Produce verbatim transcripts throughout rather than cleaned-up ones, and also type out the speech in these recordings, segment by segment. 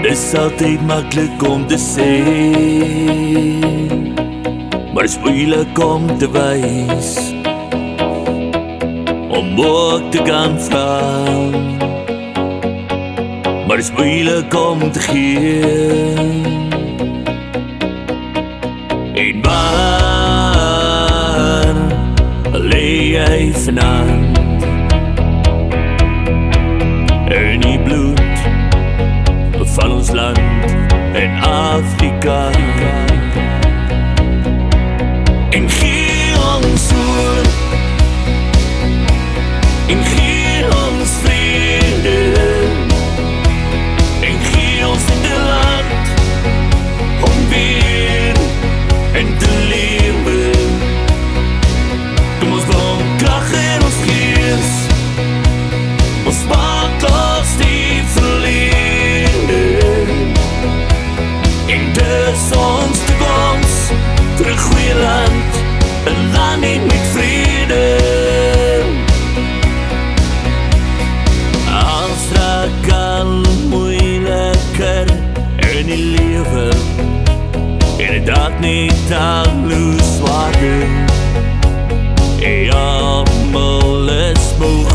Is altyd maklik om te sê, maar is moeilik om te wys, om ook te kan vra, maar is moeilik om te gee. En waar lê jy vanaand? In die bloed van ons land en Afrika, en gee ons hoop, en gee ons vrede, en gee ons dit land om weer en te lewe. Kom ons bring krag in ons gees, ons maak ons die verlede, en dis ons toekoms vir 'n goeie land, 'n land met vrede. Als raak al moeiliker in die lewe, en dit dalk niet alles zwaarder, en almal is moeg,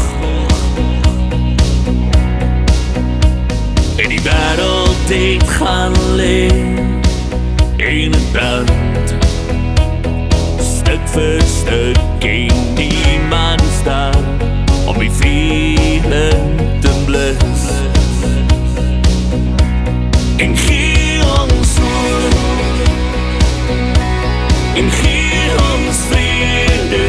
en die wêreld het gaan lê in 'n brand, stuk vir stuk, en niemand staan om die vrede te blus. En gee ons hoop, en gee ons vrede,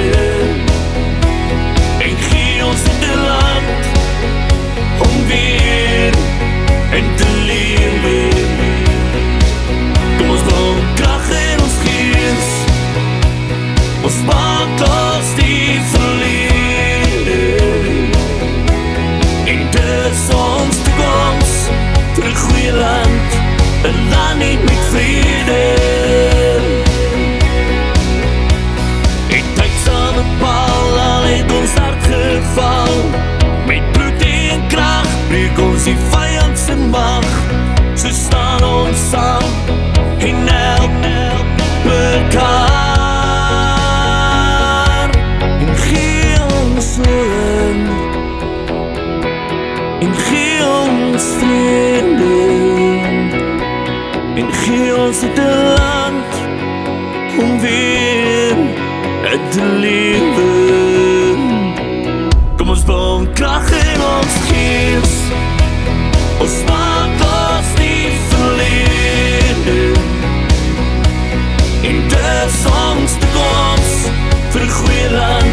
en gee ons dit land om weer en te lewe. Kom ons bring krag in ons gees, ons maak ons die verlede, en dis ons toekoms vir 'n goeie land, 'n land met vrede. En tyd sal bepaal, al het ons hart geval, met bloed en krag breek ons die vyand se mag. So staan ons saam en help mekaar, en gee ons hoop, en gee ons vrede, en gee ons dit land om weer te lewe. Kom ons bring krag in ons gees, ons maak ons die verlede, en dis ons toekoms vir 'n goeie land.